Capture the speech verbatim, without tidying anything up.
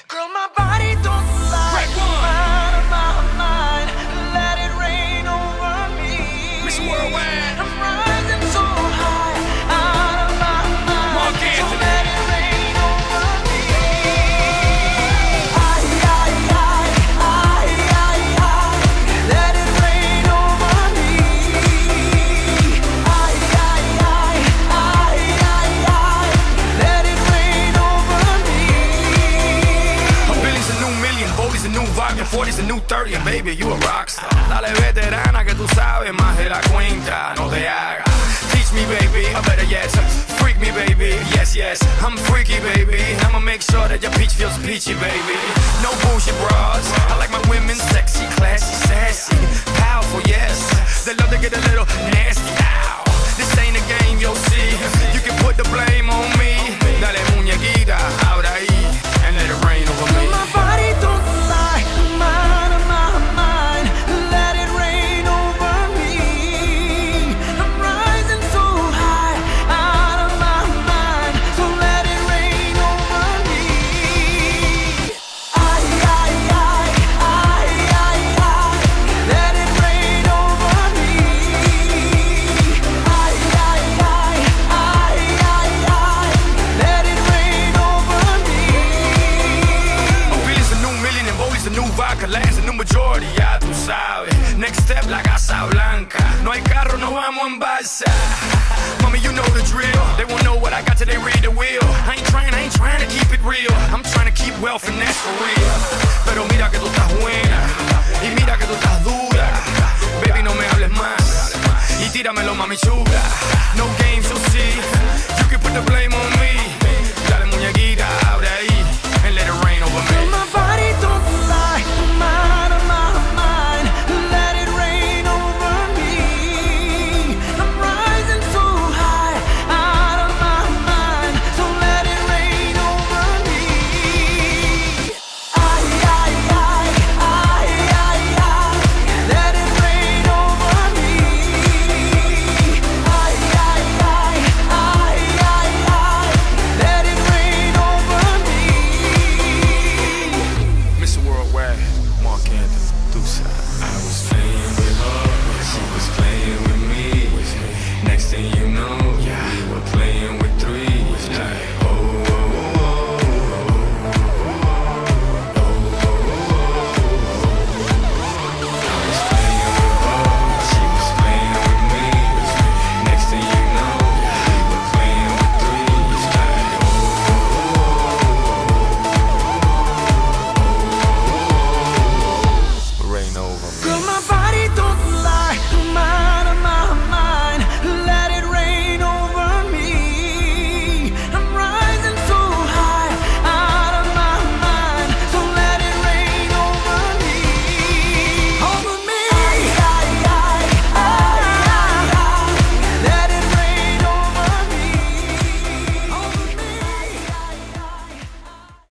Girl, my body don't lie. Out of my mind, let it rain over me. Miss Worldwide. I'm rising so high, out of my mind. Mark So Anthony. let it rain over me. I, I, I, I, I, I, let it rain over me. I, I, I, I, I, I, let it rain over me. A billion's a new million, Boldy's a new vodka, forty's a new thirty, and baby, you a rockstar. Dale veterana que tú sabes más de la cuenta, no te hagas. Teach me, baby, or better yet, freak me, baby. Yes, yes, I'm freaky, baby. I'ma make sure that your peach feels peachy, baby. No bullshit bras. I like my women sexy, classy, sassy, powerful, yes. They love to get a little nasty. Ow. This ain't a game, you'll see. You can put the blame on me. Dale muñequita, ahora ahí, and let it rain over me. My body don't lie, I'm out of my mind. Let it rain over me. I'm rising so high, out of my mind. So let it rain over me. I, I, I, I, I, I, let it rain over me. I, I, I, I, I, I, let it rain over me. A billion's a new million and Boldy's a new vodka, Lance a new majority, ya tú sabes. Next step, la Casa Blanca. No hay carro, no vamos en balsa. Mommy, you know the drill. They won't know what I got till they read the wheel. I ain't trying, I ain't trying to keep it real. I'm trying to keep wealth and that's for real.